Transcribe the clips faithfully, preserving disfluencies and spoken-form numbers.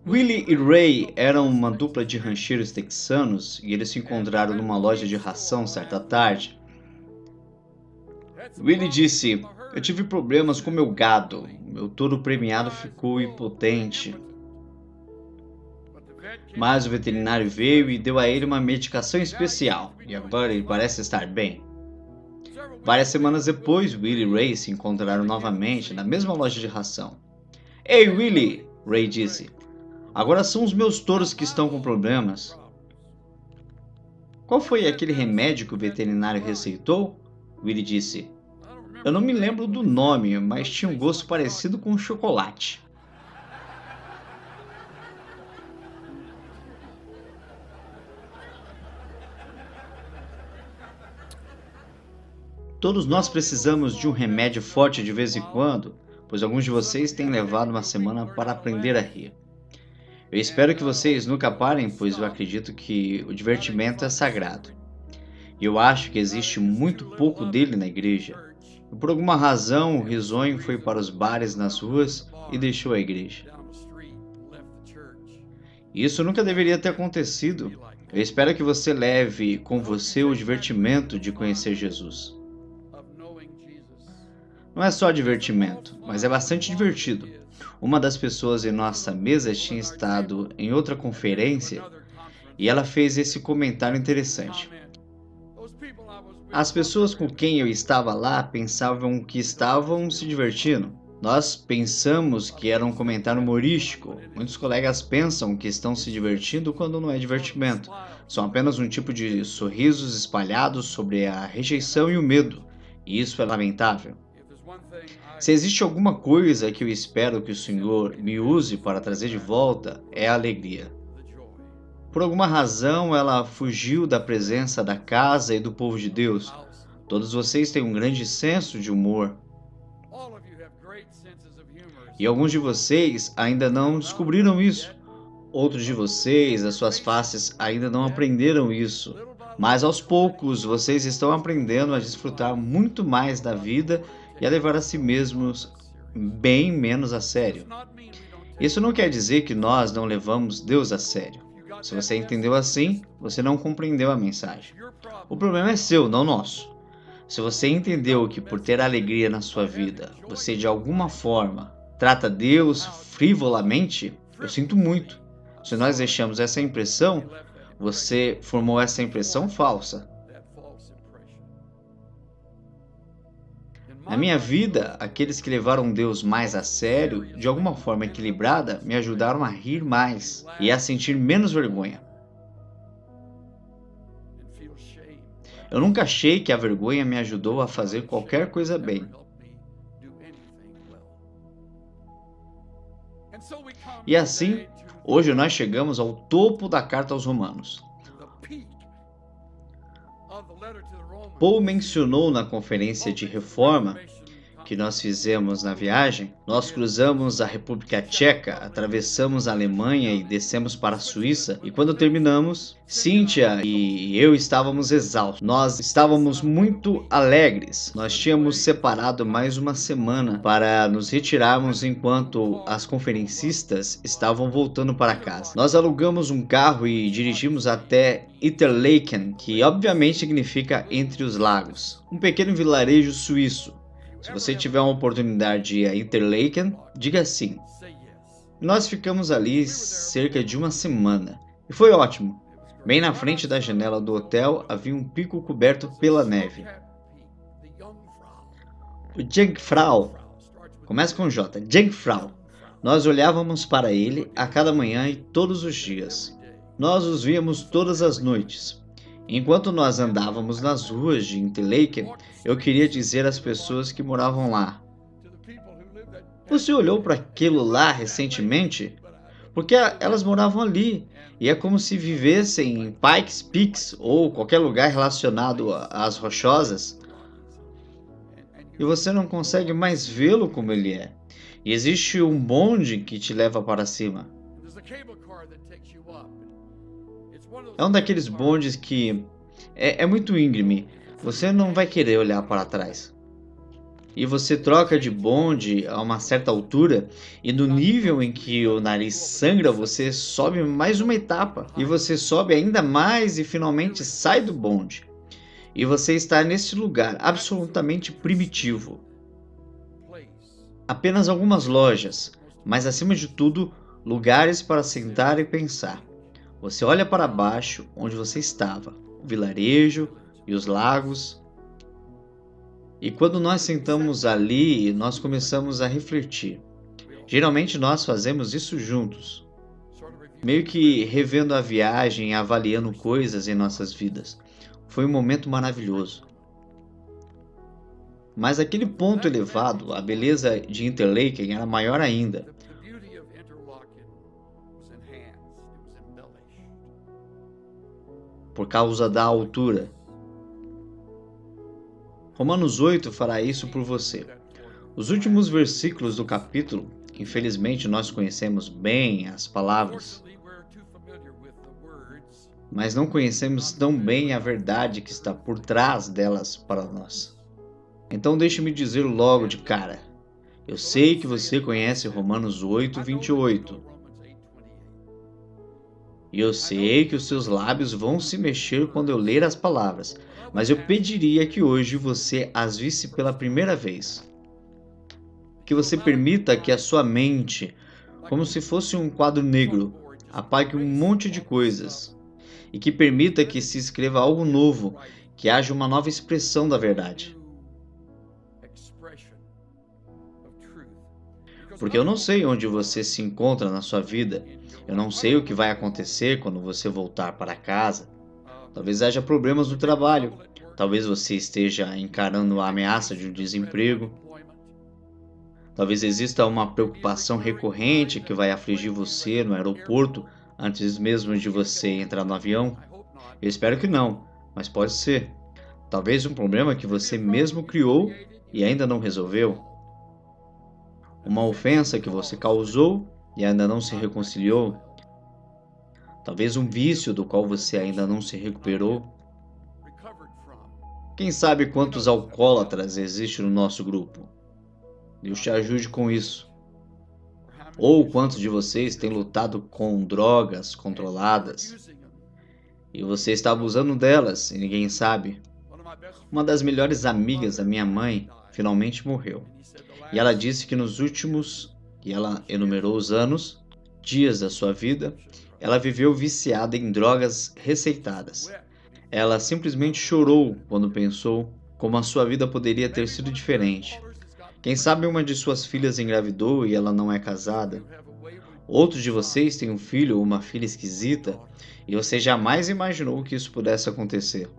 Willie e Ray eram uma dupla de rancheiros texanos e eles se encontraram numa loja de ração certa tarde. Willie disse: "Eu tive problemas com meu gado. Meu touro premiado ficou impotente. Mas o veterinário veio e deu a ele uma medicação especial, e agora ele parece estar bem." Várias semanas depois, Willie e Ray se encontraram novamente na mesma loja de ração. "Ei, Willie!" Ray disse. "Agora são os meus touros que estão com problemas." "Qual foi aquele remédio que o veterinário receitou?" Willie disse. "Eu não me lembro do nome, mas tinha um gosto parecido com chocolate." Todos nós precisamos de um remédio forte de vez em quando, pois alguns de vocês têm levado uma semana para aprender a rir. Eu espero que vocês nunca parem, pois eu acredito que o divertimento é sagrado. E eu acho que existe muito pouco dele na igreja. E por alguma razão, o risonho foi para os bares nas ruas e deixou a igreja. Isso nunca deveria ter acontecido. Eu espero que você leve com você o divertimento de conhecer Jesus. Não é só divertimento, mas é bastante divertido. Uma das pessoas em nossa mesa tinha estado em outra conferência e ela fez esse comentário interessante. "As pessoas com quem eu estava lá pensavam que estavam se divertindo. Nós pensamos que era um comentário humorístico. Muitos colegas pensam que estão se divertindo quando não é divertimento. São apenas um tipo de sorrisos espalhados sobre a rejeição e o medo. E isso é lamentável. Se existe alguma coisa que eu espero que o Senhor me use para trazer de volta, é a alegria." Por alguma razão, ela fugiu da presença da casa e do povo de Deus. Todos vocês têm um grande senso de humor. E alguns de vocês ainda não descobriram isso. Outros de vocês, as suas faces ainda não aprenderam isso. Mas aos poucos, vocês estão aprendendo a desfrutar muito mais da vida e a levar a si mesmos bem menos a sério. Isso não quer dizer que nós não levamos Deus a sério. Se você entendeu assim, você não compreendeu a mensagem. O problema é seu, não nosso. Se você entendeu que por ter alegria na sua vida, você de alguma forma trata Deus frivolamente, eu sinto muito. Se nós deixamos essa impressão, você formou essa impressão falsa. Na minha vida, aqueles que levaram Deus mais a sério, de alguma forma equilibrada, me ajudaram a rir mais e a sentir menos vergonha. Eu nunca achei que a vergonha me ajudou a fazer qualquer coisa bem. E assim, hoje nós chegamos ao topo da carta aos Romanos. Paul mencionou na conferência de reforma que nós fizemos na viagem, nós cruzamos a República Tcheca, atravessamos a Alemanha e descemos para a Suíça, e quando terminamos, Cíntia e eu estávamos exaustos. Nós estávamos muito alegres. Nós tínhamos separado mais uma semana para nos retirarmos enquanto as conferencistas estavam voltando para casa. Nós alugamos um carro e dirigimos até Interlaken, que obviamente significa entre os lagos, um pequeno vilarejo suíço. Se você tiver uma oportunidade de ir a Interlaken, diga sim. Nós ficamos ali cerca de uma semana e foi ótimo. Bem na frente da janela do hotel havia um pico coberto pela neve. O Jungfrau, começa com J, Jungfrau. Nós olhávamos para ele a cada manhã e todos os dias. Nós os víamos todas as noites. Enquanto nós andávamos nas ruas de Interlaken, eu queria dizer às pessoas que moravam lá: "Você olhou para aquilo lá recentemente? Porque elas moravam ali, e é como se vivessem em Pikes Peak ou qualquer lugar relacionado às Rochosas. E você não consegue mais vê-lo como ele é. E existe um bonde que te leva para cima. É um daqueles bondes que é, é muito íngreme. Você não vai querer olhar para trás." e você troca de bonde a uma certa altura, e no nível em que o nariz sangra, você sobe mais uma etapa, e você sobe ainda mais e finalmente sai do bonde. E você está nesse lugar absolutamente primitivo. Apenas algumas lojas, mas acima de tudo, lugares para sentar e pensar. Você olha para baixo, onde você estava, o vilarejo e os lagos. E quando nós sentamos ali, nós começamos a refletir. Geralmente nós fazemos isso juntos, meio que revendo a viagem e avaliando coisas em nossas vidas. Foi um momento maravilhoso. Mas aquele ponto elevado, a beleza de Interlaken era maior ainda. Por causa da altura. Romanos oito fará isso por você. Os últimos versículos do capítulo, infelizmente nós conhecemos bem as palavras, mas não conhecemos tão bem a verdade que está por trás delas para nós. Então deixe-me dizer logo de cara, eu sei que você conhece Romanos oito, vinte e oito. E eu sei que os seus lábios vão se mexer quando eu ler as palavras, mas eu pediria que hoje você as visse pela primeira vez. Que você permita que a sua mente, como se fosse um quadro negro, apague um monte de coisas. E que permita que se escreva algo novo, que haja uma nova expressão da verdade. Porque eu não sei onde você se encontra na sua vida. Eu não sei o que vai acontecer quando você voltar para casa. Talvez haja problemas no trabalho. Talvez você esteja encarando a ameaça de um desemprego. Talvez exista uma preocupação recorrente que vai afligir você no aeroporto antes mesmo de você entrar no avião. Eu espero que não, mas pode ser. Talvez um problema que você mesmo criou e ainda não resolveu. Uma ofensa que você causou e ainda não se reconciliou. Talvez um vício do qual você ainda não se recuperou. Quem sabe quantos alcoólatras existem no nosso grupo? Deus te ajude com isso. Ou quantos de vocês têm lutado com drogas controladas e você está abusando delas e ninguém sabe? Uma das melhores amigas da minha mãe finalmente morreu. E ela disse que nos últimos, e ela enumerou os anos, dias da sua vida, ela viveu viciada em drogas receitadas. Ela simplesmente chorou quando pensou como a sua vida poderia ter sido diferente. Quem sabe uma de suas filhas engravidou e ela não é casada? Outros de vocês têm um filho ou uma filha esquisita e você jamais imaginou que isso pudesse acontecer.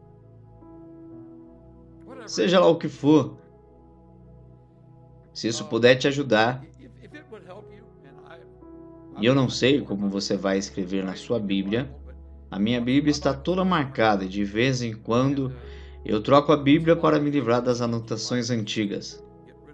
Seja lá o que for, se isso puder te ajudar, e eu não sei como você vai escrever na sua Bíblia, a minha Bíblia está toda marcada e de vez em quando eu troco a Bíblia para me livrar das anotações antigas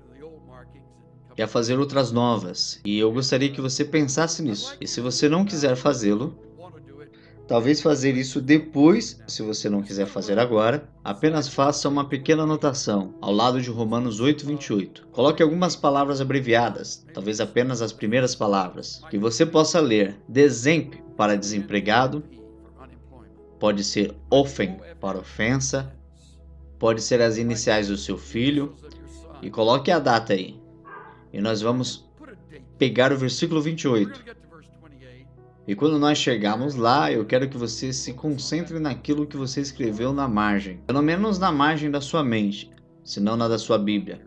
e a fazer outras novas, e eu gostaria que você pensasse nisso. E se você não quiser fazê-lo, talvez fazer isso depois, se você não quiser fazer agora, apenas faça uma pequena anotação ao lado de Romanos oito, vinte e oito. Coloque algumas palavras abreviadas, talvez apenas as primeiras palavras, que você possa ler. Dezemp para desempregado, pode ser ofen para ofensa, pode ser as iniciais do seu filho, e coloque a data aí. E nós vamos pegar o versículo vinte e oito. E quando nós chegarmos lá, eu quero que você se concentre naquilo que você escreveu na margem. Pelo menos na margem da sua mente, se não na da sua Bíblia.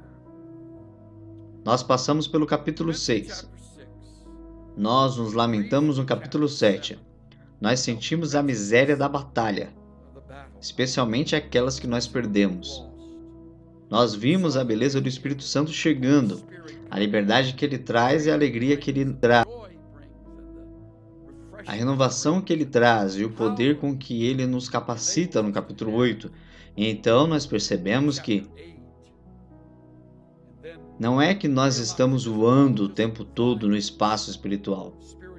Nós passamos pelo capítulo seis. Nós nos lamentamos no capítulo sete. Nós sentimos a miséria da batalha, especialmente aquelas que nós perdemos. Nós vimos a beleza do Espírito Santo chegando, a liberdade que ele traz e a alegria que ele traz. A renovação que ele traz e o poder com que ele nos capacita no capítulo oito. E então nós percebemos que não é que nós estamos voando o tempo todo no espaço espiritual.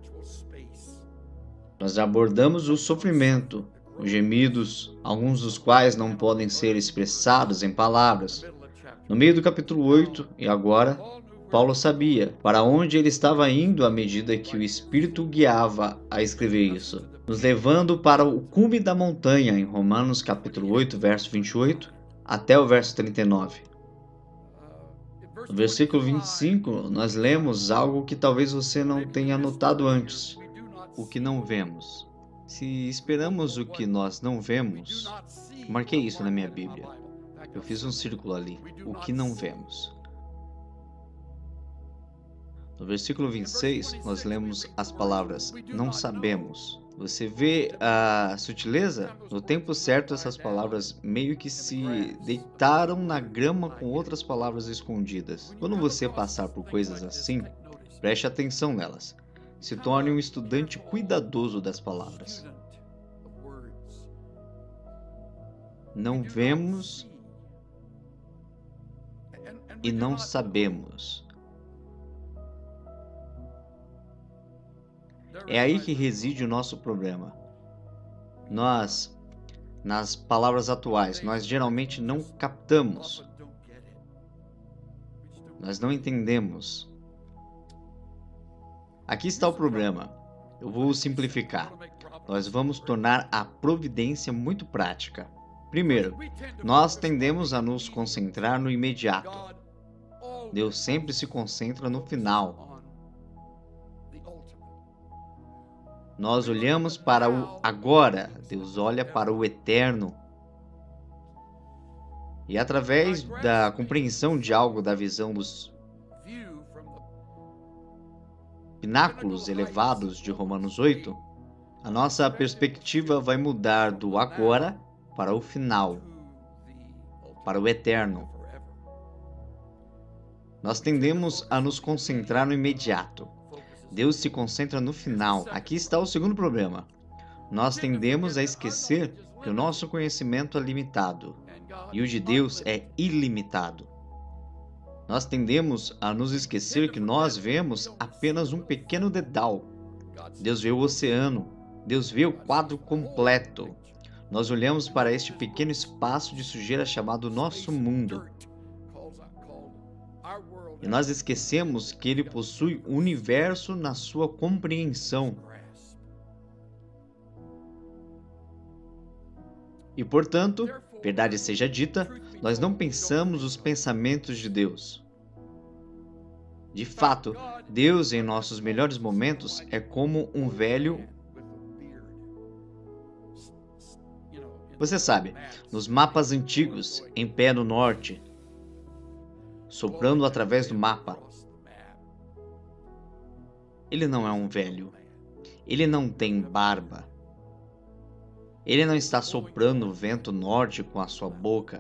Nós abordamos o sofrimento, os gemidos, alguns dos quais não podem ser expressados em palavras, No meio do capítulo oito, e agora, Paulo sabia para onde ele estava indo à medida que o Espírito o guiava a escrever isso, nos levando para o cume da montanha em Romanos capítulo oito, verso vinte e oito, até o verso trinta e nove. No versículo vinte e cinco, nós lemos algo que talvez você não tenha notado antes. O que não vemos. Se esperamos o que nós não vemos, marquei isso na minha Bíblia. Eu fiz um círculo ali. O que não vemos. No versículo vinte e seis, nós lemos as palavras não sabemos. Você vê a sutileza? No tempo certo, essas palavras meio que se deitaram na grama com outras palavras escondidas. Quando você passar por coisas assim, preste atenção nelas. Se torne um estudante cuidadoso das palavras. Não vemos e não sabemos. É aí que reside o nosso problema. Nós, nas palavras atuais, nós geralmente não captamos. Nós não entendemos. Aqui está o problema. Eu vou simplificar. Nós vamos tornar a providência muito prática. Primeiro, nós tendemos a nos concentrar no imediato. Deus sempre se concentra no final. Nós olhamos para o agora, Deus olha para o eterno. E através da compreensão de algo da visão dos pináculos elevados de Romanos oito, a nossa perspectiva vai mudar do agora para o final, para o eterno. Nós tendemos a nos concentrar no imediato. Deus se concentra no final. Aqui está o segundo problema. Nós tendemos a esquecer que o nosso conhecimento é limitado e o de Deus é ilimitado. Nós tendemos a nos esquecer que nós vemos apenas um pequeno dedal. Deus vê o oceano. Deus vê o quadro completo. Nós olhamos para este pequeno espaço de sujeira chamado nosso mundo. E nós esquecemos que Ele possui o universo na sua compreensão. E, portanto, verdade seja dita, nós não pensamos os pensamentos de Deus. De fato, Deus em nossos melhores momentos é como um velho... Você sabe, nos mapas antigos, em pé no norte, soprando através do mapa. Ele não é um velho. Ele não tem barba. Ele não está soprando o vento norte com a sua boca.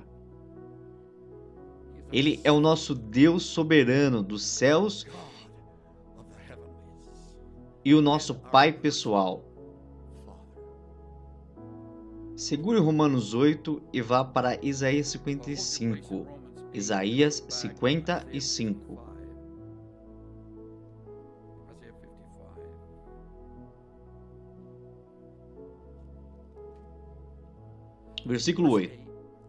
Ele é o nosso Deus soberano dos céus e o nosso Pai pessoal. Segure Romanos oito e vá para Isaías cinquenta e cinco. Isaías cinquenta e cinco. Versículo oito.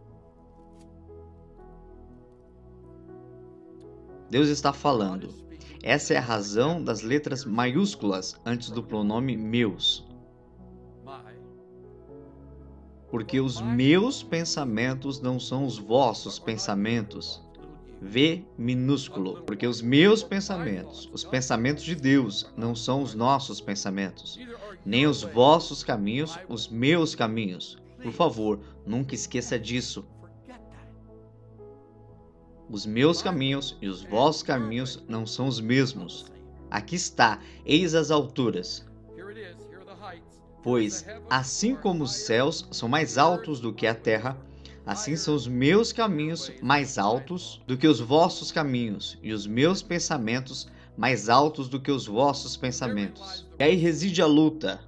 Deus está falando. Essa é a razão das letras maiúsculas antes do pronome meus. Porque os meus pensamentos não são os vossos pensamentos. V minúsculo. Porque os meus pensamentos, os pensamentos de Deus, não são os nossos pensamentos. Nem os vossos caminhos, os meus caminhos. Por favor, nunca esqueça disso. Os meus caminhos e os vossos caminhos não são os mesmos. Aqui está, eis as alturas. Pois, assim como os céus são mais altos do que a terra, assim são os meus caminhos mais altos do que os vossos caminhos, e os meus pensamentos mais altos do que os vossos pensamentos. E aí reside a luta.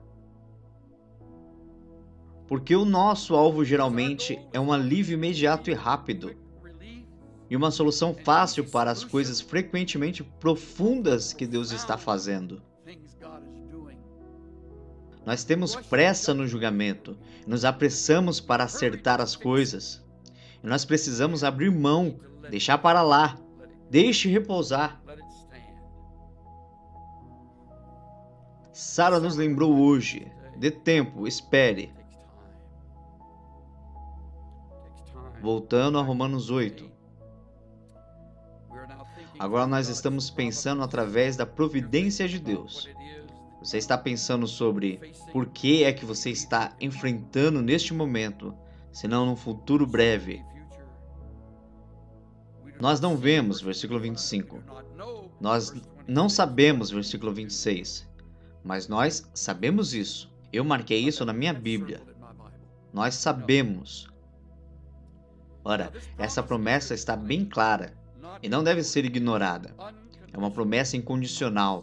Porque o nosso alvo geralmente é um alívio imediato e rápido, e uma solução fácil para as coisas frequentemente profundas que Deus está fazendo. Nós temos pressa no julgamento, nos apressamos para acertar as coisas, e nós precisamos abrir mão deixar para lá, deixe repousar. Sara nos lembrou hoje, dê tempo, espere. Voltando a Romanos oito. Agora nós estamos pensando através da providência de Deus. Você está pensando sobre por que é que você está enfrentando neste momento, se não num futuro breve. Nós não vemos, versículo vinte e cinco. Nós não sabemos, versículo vinte e seis. Mas nós sabemos isso. Eu marquei isso na minha Bíblia. Nós sabemos. Ora, essa promessa está bem clara e não deve ser ignorada. É uma promessa incondicional.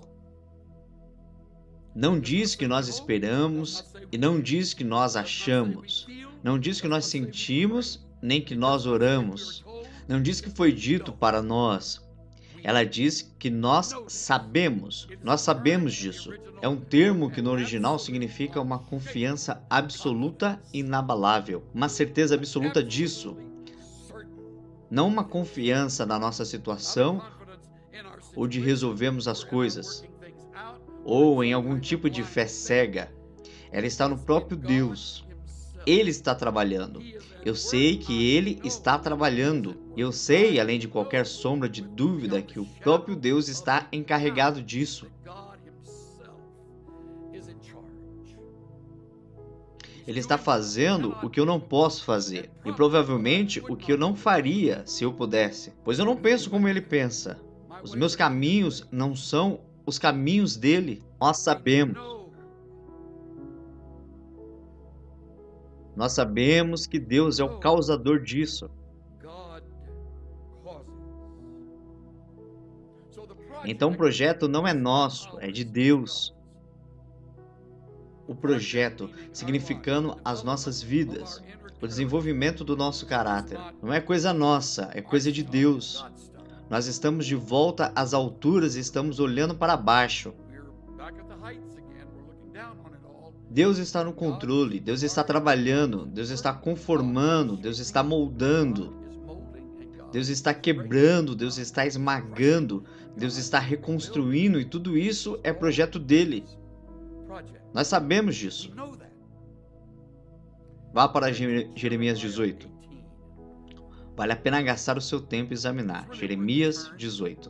Não diz que nós esperamos e não diz que nós achamos. Não diz que nós sentimos nem que nós oramos. Não diz que foi dito para nós. Ela diz que nós sabemos. Nós sabemos disso. É um termo que no original significa uma confiança absoluta e inabalável. Uma certeza absoluta disso. Não uma confiança na nossa situação ou de resolvermos as coisas, ou em algum tipo de fé cega. Ela está no próprio Deus. Ele está trabalhando. Eu sei que Ele está trabalhando. Eu sei, além de qualquer sombra de dúvida, que o próprio Deus está encarregado disso. Ele está fazendo o que eu não posso fazer, e provavelmente o que eu não faria se eu pudesse, pois eu não penso como Ele pensa. Os meus caminhos não são os caminhos dele. Nós sabemos. Nós sabemos que Deus é o causador disso. Então o projeto não é nosso, é de Deus. O projeto significando as nossas vidas, o desenvolvimento do nosso caráter. Não é coisa nossa, é coisa de Deus. Nós estamos de volta às alturas e estamos olhando para baixo. Deus está no controle, Deus está trabalhando, Deus está conformando, Deus está moldando, Deus está quebrando, Deus está esmagando, Deus está reconstruindo, e tudo isso é projeto dele. Nós sabemos disso. Vá para Jeremias dezoito. Vale a pena gastar o seu tempo e examinar. Jeremias dezoito.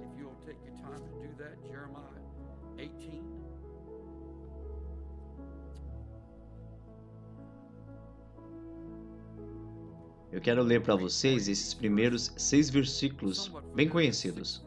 Eu quero ler para vocês esses primeiros seis versículos bem conhecidos.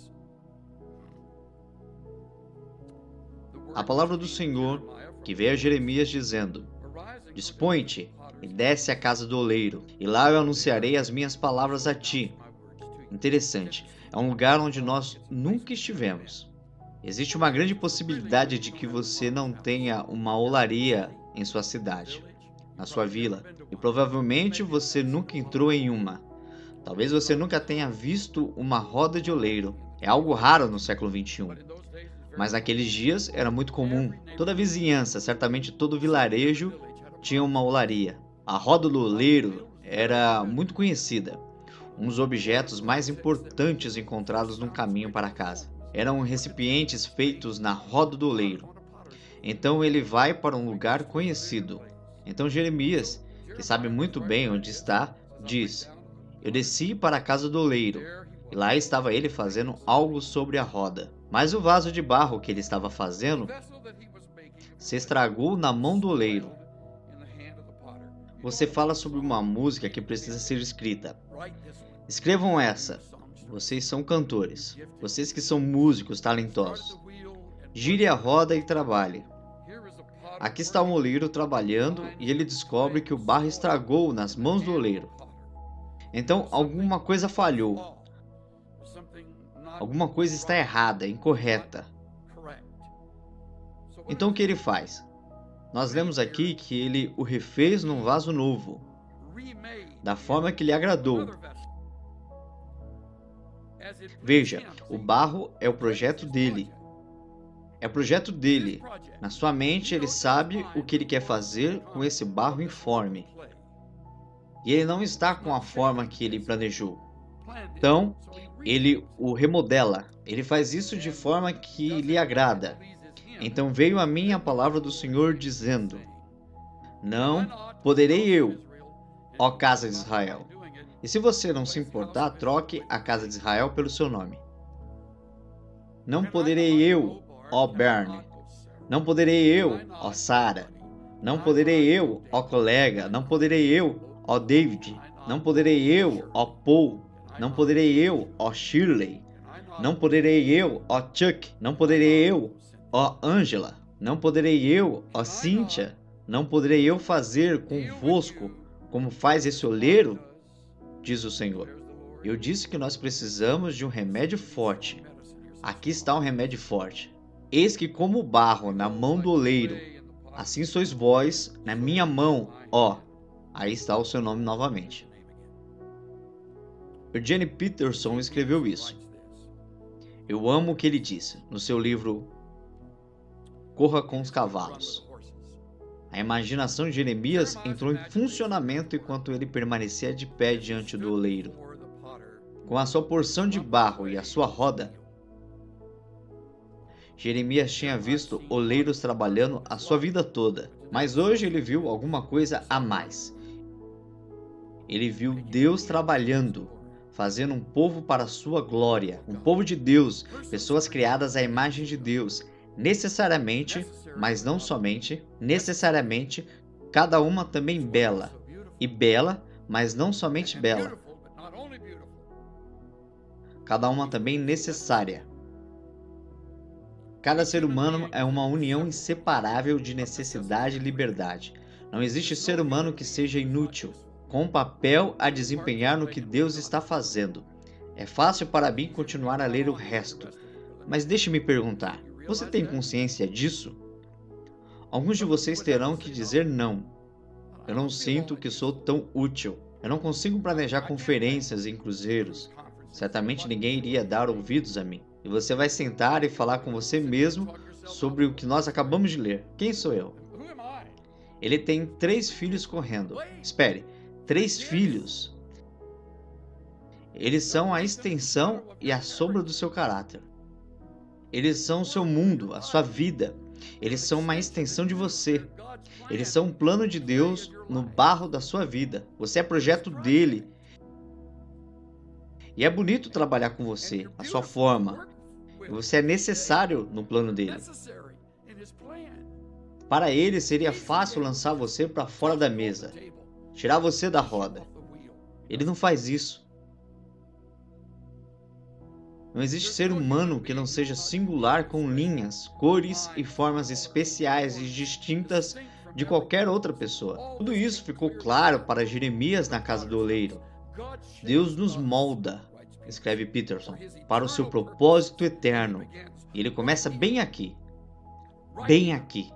A palavra do Senhor que veio a Jeremias dizendo: Dispõe-te e desce à casa do oleiro, e lá eu anunciarei as minhas palavras a ti. Interessante, é um lugar onde nós nunca estivemos. Existe uma grande possibilidade de que você não tenha uma olaria em sua cidade, na sua vila, e provavelmente você nunca entrou em uma. Talvez você nunca tenha visto uma roda de oleiro. É algo raro no século vinte e um. Mas naqueles dias era muito comum. Toda a vizinhança, certamente todo vilarejo, tinha uma olaria. A roda do oleiro era muito conhecida. Um dos objetos mais importantes encontrados no caminho para casa. Eram recipientes feitos na roda do oleiro. Então ele vai para um lugar conhecido. Então Jeremias, que sabe muito bem onde está, diz: Eu desci para a casa do oleiro, e lá estava ele fazendo algo sobre a roda. Mas o vaso de barro que ele estava fazendo se estragou na mão do oleiro. Você fala sobre uma música que precisa ser escrita. Escrevam essa. Vocês são cantores. Vocês que são músicos talentosos. Gire a roda e trabalhe. Aqui está um oleiro trabalhando e ele descobre que o barro estragou nas mãos do oleiro. Então alguma coisa falhou. Alguma coisa está errada, incorreta. Então o que ele faz? Nós lemos aqui que ele o refez num vaso novo, da forma que lhe agradou. Veja, o barro é o projeto dele. É o projeto dele. Na sua mente ele sabe o que ele quer fazer com esse barro informe. E ele não está com a forma que ele planejou. Então, ele o remodela. Ele faz isso de forma que lhe agrada. Então veio a mim a palavra do Senhor dizendo: não poderei eu, ó casa de Israel. E se você não se importar, troque a casa de Israel pelo seu nome. Não poderei eu, ó Berne. Não poderei eu, ó Sara. Não poderei eu, ó colega. Não poderei eu, ó David. Não poderei eu, ó Paul. Não poderei eu, ó Shirley. Não poderei eu, ó Chuck. Não poderei eu, ó Angela. Não poderei eu, ó Cynthia. Não poderei eu fazer convosco como faz esse oleiro? Diz o Senhor. Eu disse que nós precisamos de um remédio forte. Aqui está um remédio forte. Eis que como barro na mão do oleiro, assim sois vós na minha mão, ó. Aí está o seu nome novamente. Eugene Peterson escreveu isso. Eu amo o que ele disse no seu livro Corra com os Cavalos. A imaginação de Jeremias entrou em funcionamento enquanto ele permanecia de pé diante do oleiro. Com a sua porção de barro e a sua roda, Jeremias tinha visto oleiros trabalhando a sua vida toda, mas hoje ele viu alguma coisa a mais. Ele viu Deus trabalhando, fazendo um povo para a sua glória, um povo de Deus, pessoas criadas à imagem de Deus, necessariamente, mas não somente, necessariamente, cada uma também bela, e bela, mas não somente bela, cada uma também necessária. Cada ser humano é uma união inseparável de necessidade e liberdade. Não existe ser humano que seja inútil, com um papel a desempenhar no que Deus está fazendo. É fácil para mim continuar a ler o resto, mas deixe-me perguntar, você tem consciência disso? Alguns de vocês terão que dizer não. Eu não sinto que sou tão útil. Eu não consigo planejar conferências em cruzeiros. Certamente ninguém iria dar ouvidos a mim. E você vai sentar e falar com você mesmo sobre o que nós acabamos de ler. Quem sou eu? Ele tem três filhos correndo. Espere, três filhos. Eles são a extensão e a sombra do seu caráter. Eles são o seu mundo, a sua vida. Eles são uma extensão de você. Eles são um plano de Deus no barro da sua vida. Você é projeto dele. E é bonito trabalhar com você, a sua forma. E você é necessário no plano dele. Para ele seria fácil lançar você para fora da mesa, tirar você da roda. Ele não faz isso. Não existe ser humano que não seja singular com linhas, cores e formas especiais e distintas de qualquer outra pessoa. Tudo isso ficou claro para Jeremias na casa do oleiro. Deus nos molda, escreve Peterson, para o seu propósito eterno. E ele começa bem aqui. Bem aqui.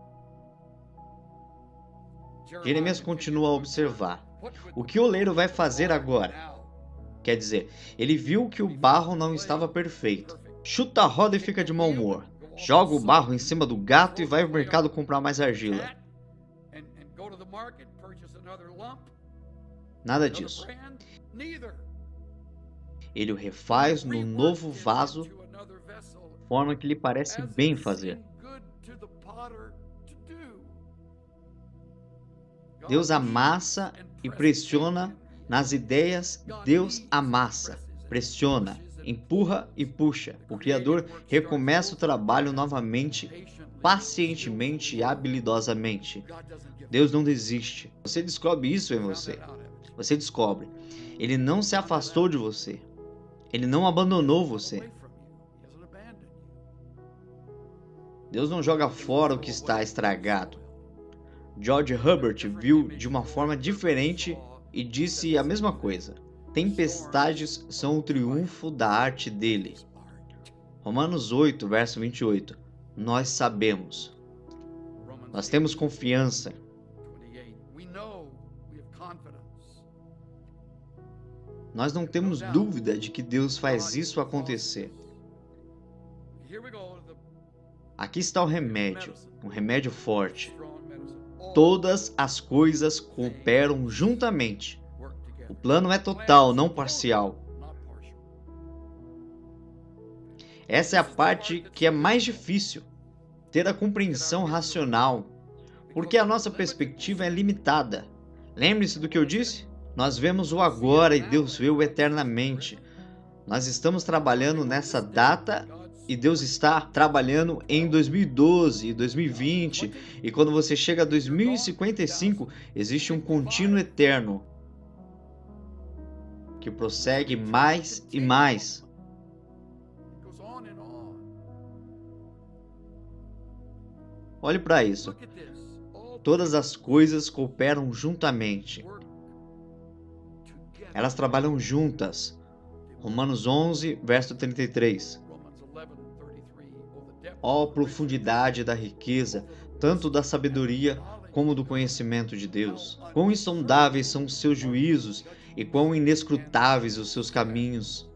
Jeremias continua a observar. O que o oleiro vai fazer agora? Quer dizer, ele viu que o barro não estava perfeito. Chuta a roda e fica de mau humor. Joga o barro em cima do gato e vai ao mercado comprar mais argila. Nada disso. Ele o refaz no novo vaso, forma que lhe parece bem fazer. Deus amassa e pressiona nas ideias. Deus amassa, pressiona, empurra e puxa. O Criador recomeça o trabalho novamente, pacientemente e habilidosamente. Deus não desiste. Você descobre isso em você. Você descobre. Ele não se afastou de você. Ele não abandonou você. Deus não joga fora o que está estragado. George Herbert viu de uma forma diferente e disse a mesma coisa. Tempestades são o triunfo da arte dele. Romanos oito, verso vinte e oito. Nós sabemos. Nós temos confiança. Nós não temos dúvida de que Deus faz isso acontecer. Aqui está o remédio, um remédio forte. Todas as coisas cooperam juntamente. O plano é total, não parcial. Essa é a parte que é mais difícil, ter a compreensão racional, porque a nossa perspectiva é limitada. Lembre-se do que eu disse? Nós vemos o agora e Deus vê o eternamente. Nós estamos trabalhando nessa data e Deus está trabalhando em dois mil e doze, dois mil e vinte, e quando você chega a dois mil e cinquenta e cinco, existe um contínuo eterno que prossegue mais e mais. Olhe para isso. Todas as coisas cooperam juntamente. Elas trabalham juntas. Romanos onze, verso trinta e três. Ó profundidade da riqueza, tanto da sabedoria como do conhecimento de Deus. Quão insondáveis são os seus juízos e quão inescrutáveis os seus caminhos.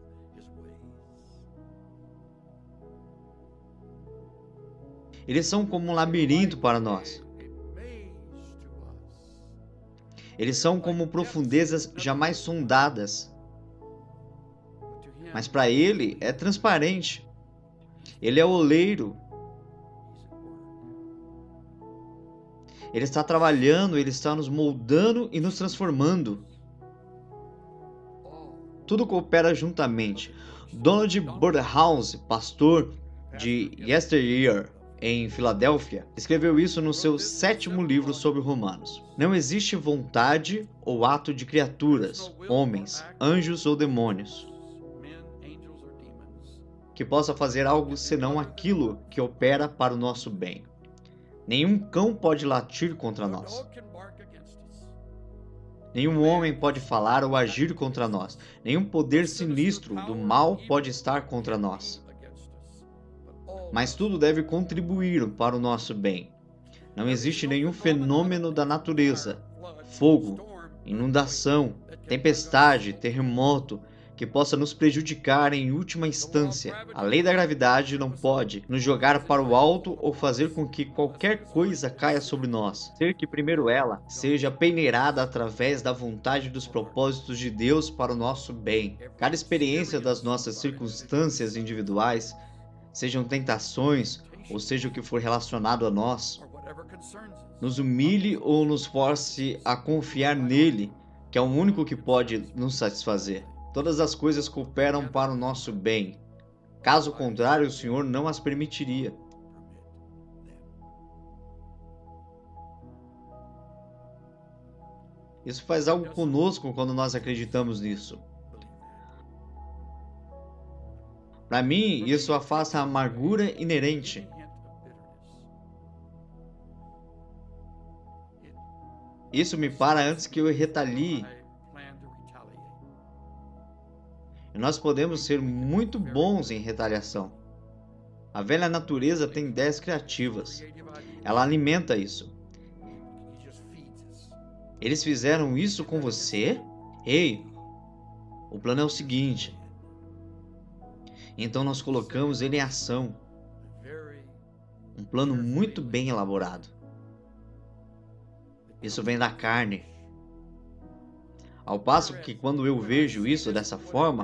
Eles são como um labirinto para nós. Eles são como profundezas jamais sondadas. Mas para ele é transparente. Ele é oleiro. Ele está trabalhando, ele está nos moldando e nos transformando. Tudo coopera juntamente. Donald Birdhouse, pastor de Yesteryear, em Filadélfia, escreveu isso no seu sétimo livro sobre Romanos. Não existe vontade ou ato de criaturas, homens, anjos ou demônios, que possa fazer algo senão aquilo que opera para o nosso bem. Nenhum cão pode latir contra nós. Nenhum homem pode falar ou agir contra nós. Nenhum poder sinistro do mal pode estar contra nós. Mas tudo deve contribuir para o nosso bem. Não existe nenhum fenômeno da natureza, fogo, inundação, tempestade, terremoto, que possa nos prejudicar em última instância. A lei da gravidade não pode nos jogar para o alto ou fazer com que qualquer coisa caia sobre nós. Ser que primeiro ela seja peneirada através da vontade dos propósitos de Deus para o nosso bem. Cada experiência das nossas circunstâncias individuais, sejam tentações, ou seja o que for relacionado a nós, nos humilhe ou nos force a confiar nele, que é o único que pode nos satisfazer. Todas as coisas cooperam para o nosso bem. Caso contrário, o Senhor não as permitiria. Isso faz algo conosco quando nós acreditamos nisso. Para mim, isso afasta a amargura inerente. Isso me para antes que eu retalie. E nós podemos ser muito bons em retaliação. A velha natureza tem ideias criativas. Ela alimenta isso. Eles fizeram isso com você? Ei, o plano é o seguinte. Então nós colocamos ele em ação. Um plano muito bem elaborado. Isso vem da carne. Ao passo que quando eu vejo isso dessa forma,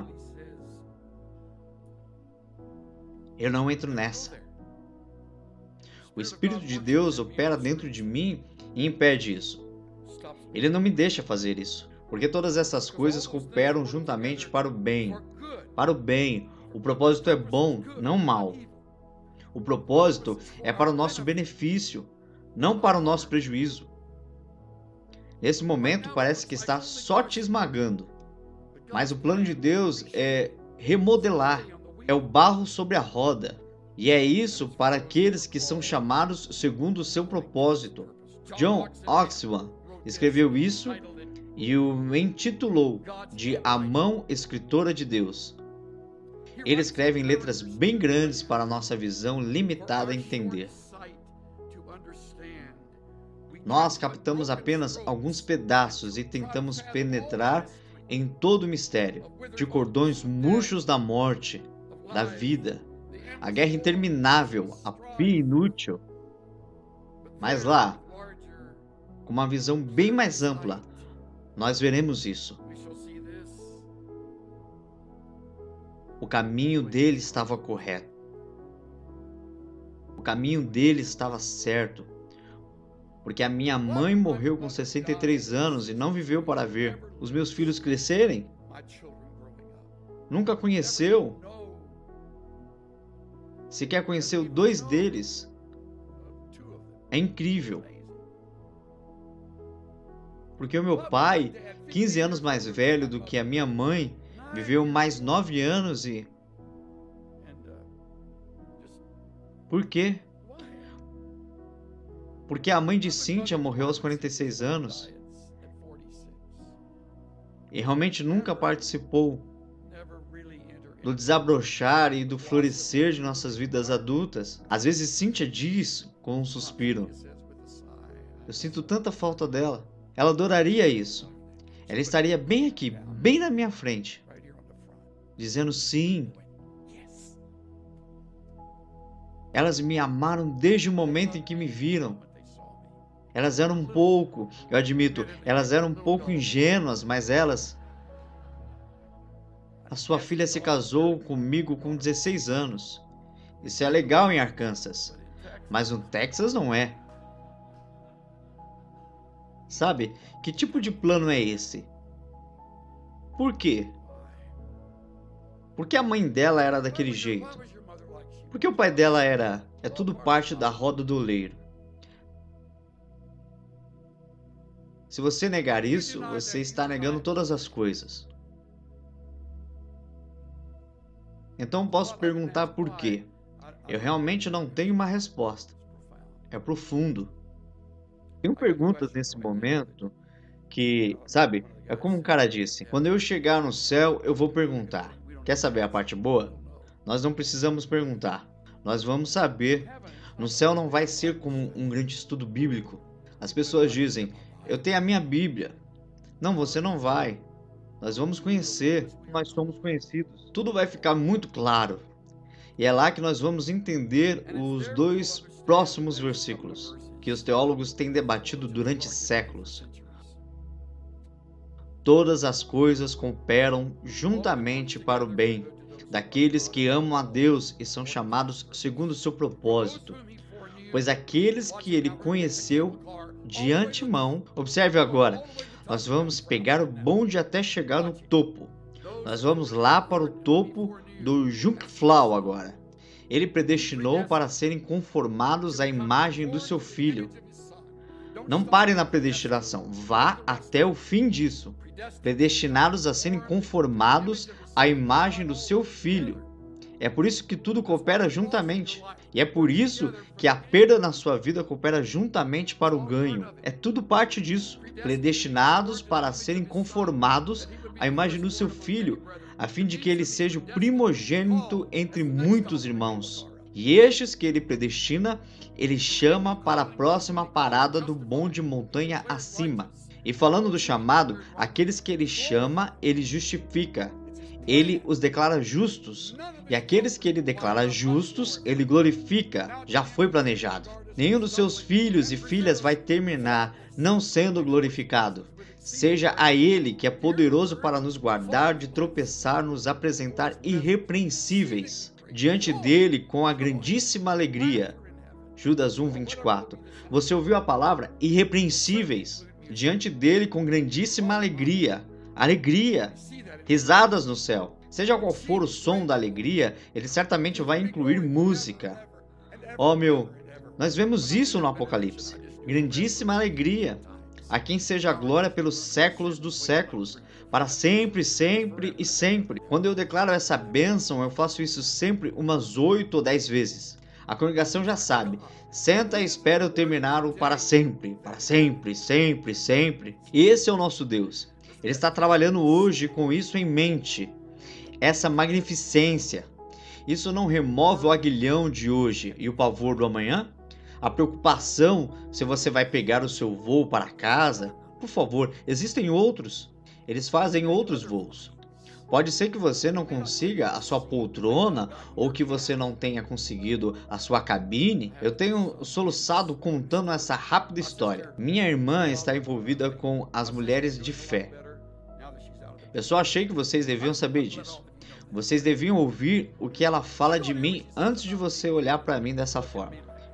eu não entro nessa. O Espírito de Deus opera dentro de mim e impede isso. Ele não me deixa fazer isso, porque todas essas coisas cooperam juntamente para o bem. Para o bem. O propósito é bom, não mal. O propósito é para o nosso benefício, não para o nosso prejuízo. Nesse momento parece que está só te esmagando, mas o plano de Deus é remodelar, é o barro sobre a roda, e é isso para aqueles que são chamados segundo o seu propósito. John Oxfam escreveu isso e o intitulou de A Mão Escritora de Deus. Ele escreve em letras bem grandes para a nossa visão limitada a entender. Nós captamos apenas alguns pedaços e tentamos penetrar em todo o mistério, de cordões murchos da morte, da vida, a guerra interminável, a pia inútil. Mas lá, com uma visão bem mais ampla, nós veremos isso. O caminho dele estava correto. O caminho dele estava certo, porque a minha mãe morreu com sessenta e três anos e não viveu para ver os meus filhos crescerem. Nunca conheceu. Sequer conheceu dois deles. É incrível. Porque o meu pai, quinze anos mais velho do que a minha mãe, viveu mais nove anos e... Por quê? Porque a mãe de Cynthia morreu aos quarenta e seis anos. E realmente nunca participou do desabrochar e do florescer de nossas vidas adultas. Às vezes Cynthia diz com um suspiro: eu sinto tanta falta dela. Ela adoraria isso. Ela estaria bem aqui, bem na minha frente, dizendo sim. Elas me amaram desde o momento em que me viram. Elas eram um pouco, eu admito, elas eram um pouco ingênuas, mas elas... A sua filha se casou comigo com dezesseis anos. Isso é legal em Arkansas, mas no Texas não é. Sabe, que tipo de plano é esse? Por quê? Por que a mãe dela era daquele jeito? Por que o pai dela era... É tudo parte da roda do oleiro. Se você negar isso, você está negando todas as coisas. Então posso perguntar por quê? Eu realmente não tenho uma resposta. É profundo. Tenho perguntas nesse momento que, sabe, é como um cara disse: quando eu chegar no céu, eu vou perguntar. Quer saber a parte boa? Nós não precisamos perguntar. Nós vamos saber. No céu não vai ser como um grande estudo bíblico. As pessoas dizem: eu tenho a minha Bíblia. Não, você não vai. Nós vamos conhecer. Nós somos conhecidos. Tudo vai ficar muito claro. E é lá que nós vamos entender os dois próximos versículos que os teólogos têm debatido durante séculos. Todas as coisas cooperam juntamente para o bem daqueles que amam a Deus e são chamados segundo o seu propósito. Pois aqueles que ele conheceu de antemão... Observe agora, nós vamos pegar o bonde até chegar no topo. Nós vamos lá para o topo do Jungfrau agora. Ele predestinou para serem conformados à imagem do seu filho. Não pare na predestinação, vá até o fim disso. Predestinados a serem conformados à imagem do seu filho. É por isso que tudo coopera juntamente. E é por isso que a perda na sua vida coopera juntamente para o ganho. É tudo parte disso. Predestinados para serem conformados à imagem do seu filho, a fim de que ele seja o primogênito entre muitos irmãos. E estes que ele predestina, ele chama para a próxima parada do bonde montanha acima. E falando do chamado, aqueles que ele chama, ele justifica. Ele os declara justos, e aqueles que ele declara justos, ele glorifica. Já foi planejado. Nenhum dos seus filhos e filhas vai terminar não sendo glorificado. Seja a ele que é poderoso para nos guardar de tropeçar, nos apresentar irrepreensíveis diante dele com a grandíssima alegria. Judas um, vinte e quatro. Você ouviu a palavra irrepreensíveis? Diante dele com grandíssima alegria. Alegria. Risadas no céu. Seja qual for o som da alegria, ele certamente vai incluir música. Oh meu, nós vemos isso no Apocalipse. Grandíssima alegria. A quem seja a glória pelos séculos dos séculos, para sempre, sempre e sempre. Quando eu declaro essa bênção, eu faço isso sempre umas oito ou dez vezes. A congregação já sabe. Senta e espera eu terminar o para sempre. Para sempre, sempre, sempre. Esse é o nosso Deus. Ele está trabalhando hoje com isso em mente. Essa magnificência. Isso não remove o aguilhão de hoje e o pavor do amanhã? A preocupação se você vai pegar o seu voo para casa? Por favor, existem outros. Eles fazem outros voos. Pode ser que você não consiga a sua poltrona ou que você não tenha conseguido a sua cabine. Eu tenho soluçado contando essa rápida história. Minha irmã está envolvida com as mulheres de fé. Eu só achei que vocês deviam saber disso. Vocês deviam ouvir o que ela fala de mim antes de você olhar para mim dessa forma.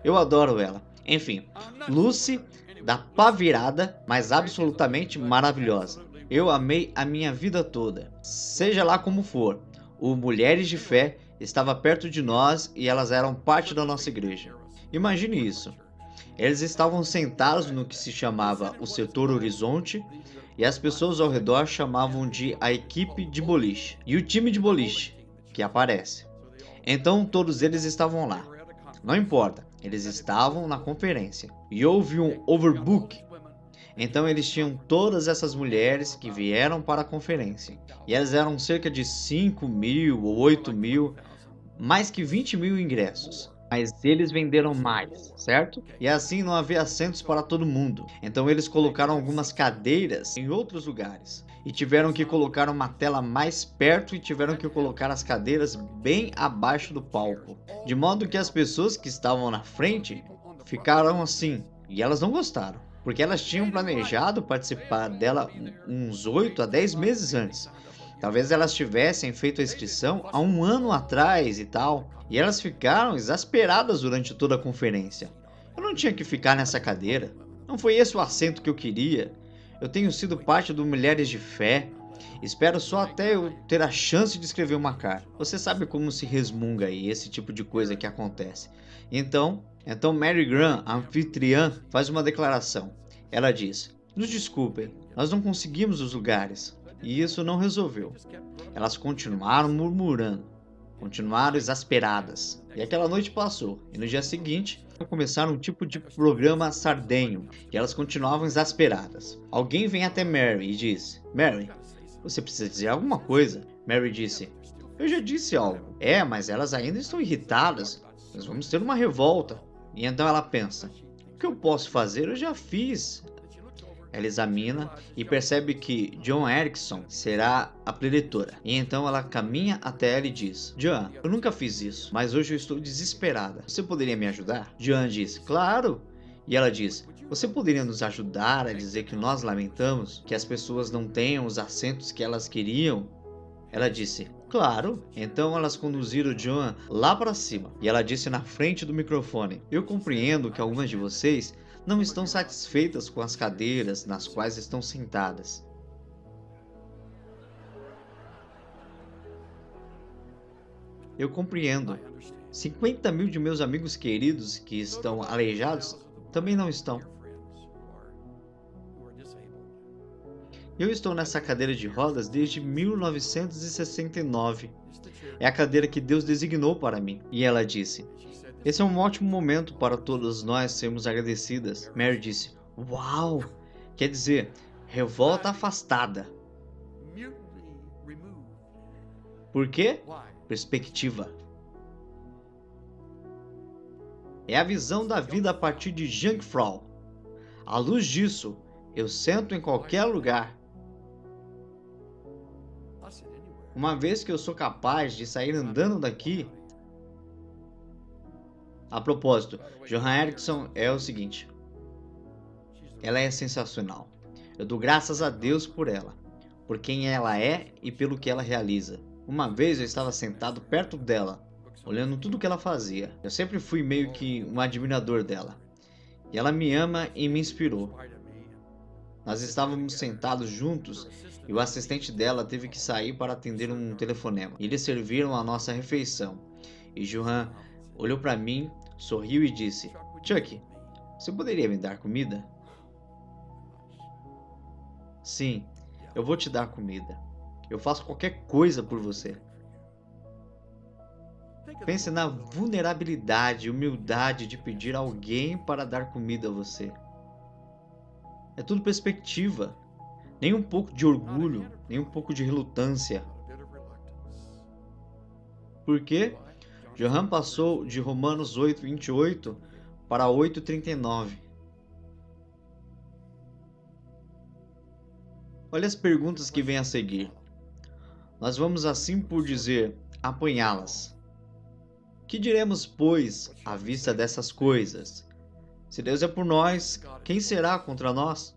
Eu adoro ela. Enfim, Lucy da pá virada, mas absolutamente maravilhosa. Eu amei a minha vida toda. Seja lá como for, o Mulheres de Fé estava perto de nós e elas eram parte da nossa igreja. Imagine isso. Eles estavam sentados no que se chamava o setor horizonte e as pessoas ao redor chamavam de a equipe de boliche e o time de boliche que aparece. Então todos eles estavam lá. Não importa, eles estavam na conferência e houve um overbook. Então eles tinham todas essas mulheres que vieram para a conferência e elas eram cerca de cinco mil ou oito mil, mais que vinte mil ingressos. Mas eles venderam mais, certo? E assim não havia assentos para todo mundo. Então eles colocaram algumas cadeiras em outros lugares. E tiveram que colocar uma tela mais perto e tiveram que colocar as cadeiras bem abaixo do palco. De modo que as pessoas que estavam na frente ficaram assim. E elas não gostaram. Porque elas tinham planejado participar dela uns oito a dez meses antes. Talvez elas tivessem feito a inscrição há um ano atrás e tal. E elas ficaram exasperadas durante toda a conferência. Eu não tinha que ficar nessa cadeira. Não foi esse o assento que eu queria. Eu tenho sido parte do Mulheres de Fé. Espero só até eu ter a chance de escrever uma carta. Você sabe como se resmunga aí esse tipo de coisa que acontece. Então, então Mary Graham, a anfitriã, faz uma declaração. Ela diz: nos desculpem, nós não conseguimos os lugares. E isso não resolveu. Elas continuaram murmurando, continuaram exasperadas. E aquela noite passou, e no dia seguinte começaram um tipo de programa sardenho, e elas continuavam exasperadas. Alguém vem até Mary e diz: Mary, você precisa dizer alguma coisa. Mary disse: eu já disse algo. É, mas elas ainda estão irritadas. Nós vamos ter uma revolta. E então ela pensa: o que eu posso fazer eu já fiz. Ela examina e percebe que John Erickson será a preletora. E então ela caminha até ela e diz: John, eu nunca fiz isso, mas hoje eu estou desesperada. Você poderia me ajudar? John diz: claro. E ela diz: você poderia nos ajudar a dizer que nós lamentamos que as pessoas não tenham os assentos que elas queriam? Ela disse: claro. Então elas conduziram John lá para cima. E ela disse na frente do microfone: eu compreendo que algumas de vocês não estão satisfeitas com as cadeiras nas quais estão sentadas. Eu compreendo. cinquenta mil de meus amigos queridos que estão aleijados também não estão. Eu estou nessa cadeira de rodas desde mil novecentos e sessenta e nove. É a cadeira que Deus designou para mim. E ela disse: esse é um ótimo momento para todos nós sermos agradecidas. Mary disse: uau! Quer dizer, revolta afastada. Por quê? Perspectiva. É a visão da vida a partir de Jungfrau. À luz disso, eu sento em qualquer lugar. Uma vez que eu sou capaz de sair andando daqui. A propósito, Johan Erickson é o seguinte: ela é sensacional. Eu dou graças a Deus por ela, por quem ela é e pelo que ela realiza. Uma vez eu estava sentado perto dela, olhando tudo que ela fazia. Eu sempre fui meio que um admirador dela. E ela me ama e me inspirou. Nós estávamos sentados juntos e o assistente dela teve que sair para atender um telefonema. Eles serviram a nossa refeição. E Johan olhou para mim, sorriu e disse: Chuck, você poderia me dar comida? Sim, eu vou te dar comida. Eu faço qualquer coisa por você. Pense na vulnerabilidade e humildade de pedir a alguém para dar comida a você. É tudo perspectiva. Nem um pouco de orgulho, nem um pouco de relutância. Por quê? Johan passou de Romanos oito, vinte e oito para oito, trinta e nove. Olha as perguntas que vêm a seguir. Nós vamos assim por dizer, apanhá-las. Que diremos, pois, à vista dessas coisas? Se Deus é por nós, quem será contra nós?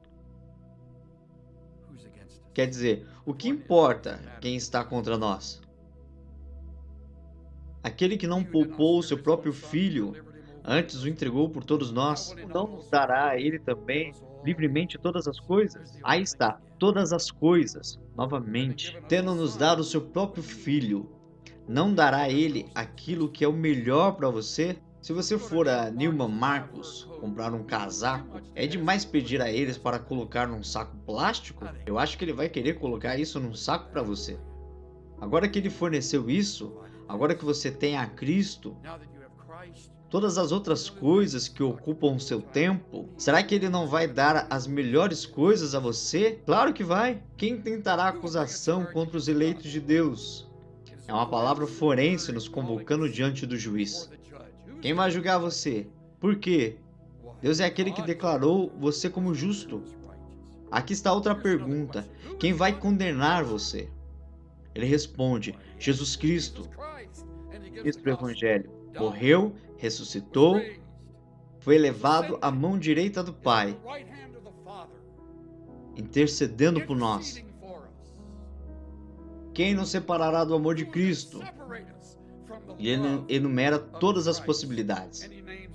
Quer dizer, o que importa quem está contra nós? Aquele que não poupou o seu próprio filho, antes o entregou por todos nós, não nos dará a ele também livremente todas as coisas? Aí está, todas as coisas, novamente, tendo nos dado o seu próprio Filho, não dará a ele aquilo que é o melhor para você? Se você for a Neiman Marcus comprar um casaco, é demais pedir a eles para colocar num saco plástico? Eu acho que ele vai querer colocar isso num saco para você. Agora que ele forneceu isso, agora que você tem a Cristo, todas as outras coisas que ocupam o seu tempo, será que ele não vai dar as melhores coisas a você? Claro que vai. Quem tentará acusação contra os eleitos de Deus? É uma palavra forense nos convocando diante do juiz. Quem vai julgar você? Por quê? Deus é aquele que declarou você como justo. Aqui está outra pergunta. Quem vai condenar você? Ele responde, Jesus Cristo. Cristo do Evangelho. Morreu, ressuscitou, foi elevado à mão direita do Pai, intercedendo por nós. Quem nos separará do amor de Cristo? E ele enumera todas as possibilidades.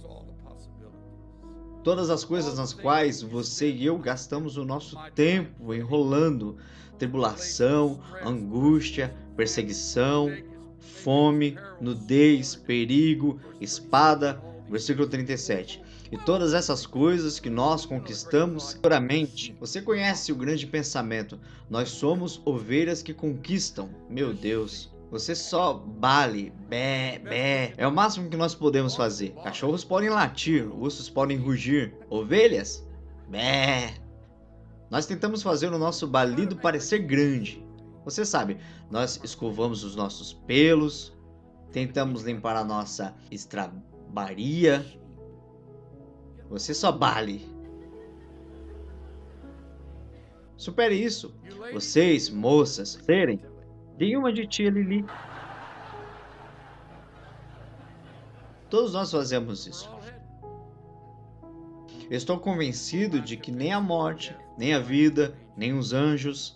Todas as coisas nas quais você e eu gastamos o nosso tempo enrolando. Tribulação, angústia, perseguição, fome, nudez, perigo, espada. Versículo trinta e sete. E todas essas coisas que nós conquistamos seguramente. Você conhece o grande pensamento. Nós somos ovelhas que conquistam. Meu Deus. Você só bale, bé, bé. É o máximo que nós podemos fazer. Cachorros podem latir, ursos podem rugir. Ovelhas? Bé. Nós tentamos fazer o nosso balido parecer grande. Você sabe, nós escovamos os nossos pelos, tentamos limpar a nossa estrabaria. Você só bale. Supere isso. Vocês, moças, serem. Dê uma de tia Lili. Todos nós fazemos isso. Eu estou convencido de que nem a morte, nem a vida, nem os anjos,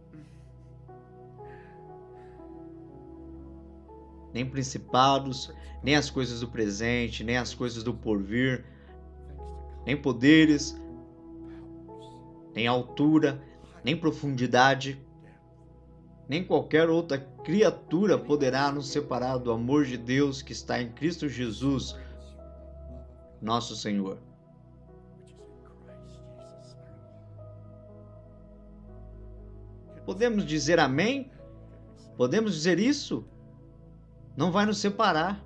nem principados, nem as coisas do presente, nem as coisas do porvir, nem poderes, nem altura, nem profundidade, nem qualquer outra criatura poderá nos separar do amor de Deus que está em Cristo Jesus, nosso Senhor. Podemos dizer amém? Podemos dizer isso? Não vai nos separar.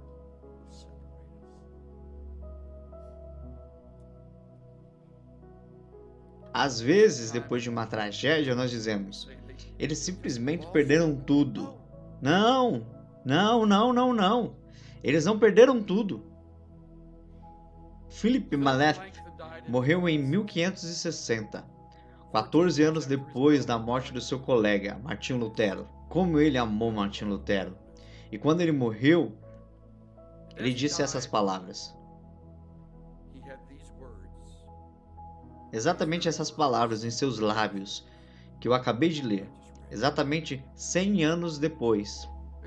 Às vezes, depois de uma tragédia, nós dizemos: eles simplesmente perderam tudo. Não, não, não, não, não. Eles não perderam tudo. Philip Maleth morreu em mil quinhentos e sessenta, quatorze anos depois da morte do seu colega, Martinho Lutero. Como ele amou Martinho Lutero. E quando ele morreu, ele disse essas palavras. Exatamente essas palavras em seus lábios, que eu acabei de ler. Exatamente cem anos depois.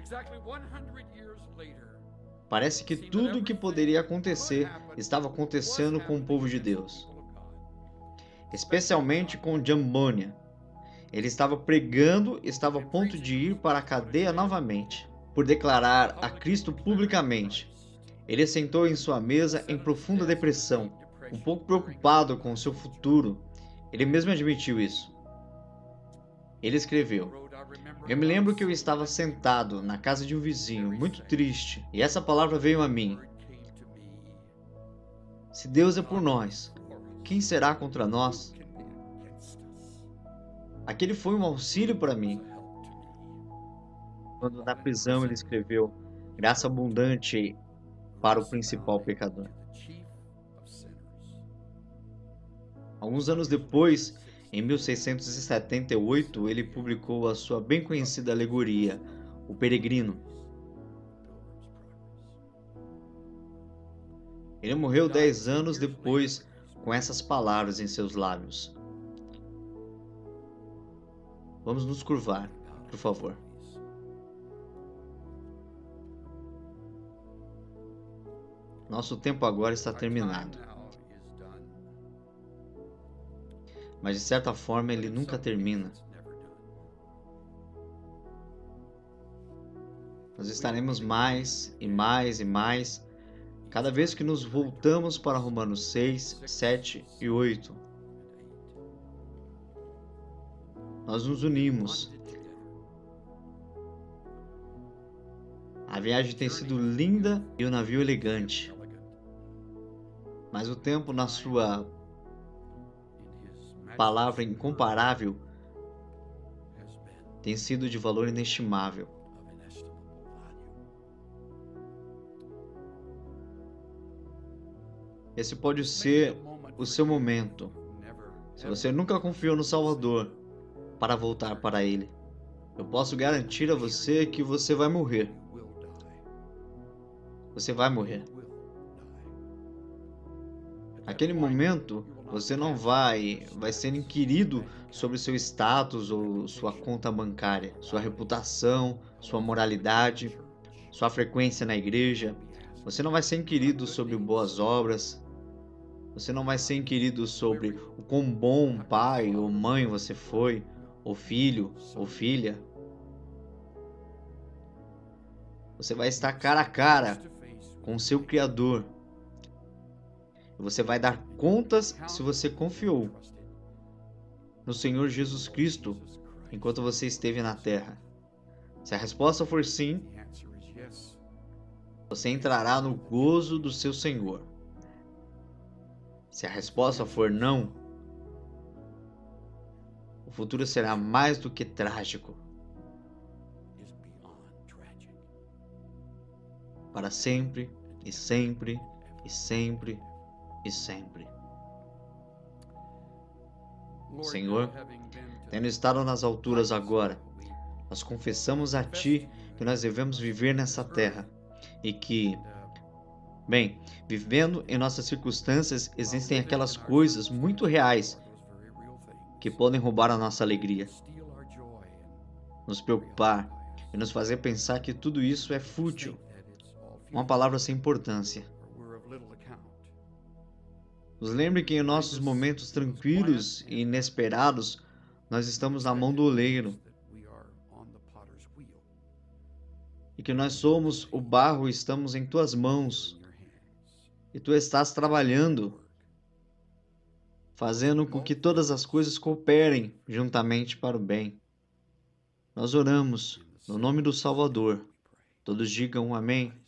Parece que tudo o que poderia acontecer estava acontecendo com o povo de Deus. Especialmente com John Bunyan. Ele estava pregando e estava a ponto de ir para a cadeia novamente, por declarar a Cristo publicamente. Ele sentou em sua mesa em profunda depressão, um pouco preocupado com o seu futuro. Ele mesmo admitiu isso. Ele escreveu: eu me lembro que eu estava sentado na casa de um vizinho, muito triste, e essa palavra veio a mim: se Deus é por nós, quem será contra nós? Aquele foi um auxílio para mim. Quando na prisão ele escreveu: graça abundante para o principal pecador. Alguns anos depois, em mil seiscentos e setenta e oito, ele publicou a sua bem conhecida alegoria, O Peregrino. Ele morreu dez anos depois com essas palavras em seus lábios. Vamos nos curvar, por favor. Nosso tempo agora está terminado. Mas de certa forma ele nunca termina. Nós estaremos mais e mais e mais cada vez que nos voltamos para Romanos seis, sete e oito. Nós nos unimos. A viagem tem sido linda e o navio elegante. Mas o tempo, na sua palavra incomparável, tem sido de valor inestimável. Esse pode ser o seu momento. Se você nunca confiou no Salvador para voltar para Ele, eu posso garantir a você que você vai morrer. Você vai morrer. Naquele momento, você não vai, vai ser inquirido sobre seu status ou sua conta bancária, sua reputação, sua moralidade, sua frequência na igreja. Você não vai ser inquirido sobre boas obras. Você não vai ser inquirido sobre o quão bom pai ou mãe você foi, ou filho ou filha. Você vai estar cara a cara com o seu Criador. E você vai dar contas se você confiou no Senhor Jesus Cristo enquanto você esteve na terra. Se a resposta for sim, você entrará no gozo do seu Senhor. Se a resposta for não, o futuro será mais do que trágico. Para sempre, e sempre, e sempre, e sempre. Senhor, tendo estado nas alturas agora, nós confessamos a Ti que nós devemos viver nessa terra e que, bem, vivendo em nossas circunstâncias, existem aquelas coisas muito reais que podem roubar a nossa alegria, nos preocupar e nos fazer pensar que tudo isso é fútil, uma palavra sem importância. Nos lembre que em nossos momentos tranquilos e inesperados, nós estamos na mão do oleiro. E que nós somos o barro e estamos em tuas mãos. E tu estás trabalhando, fazendo com que todas as coisas cooperem juntamente para o bem. Nós oramos no nome do Salvador. Todos digam amém.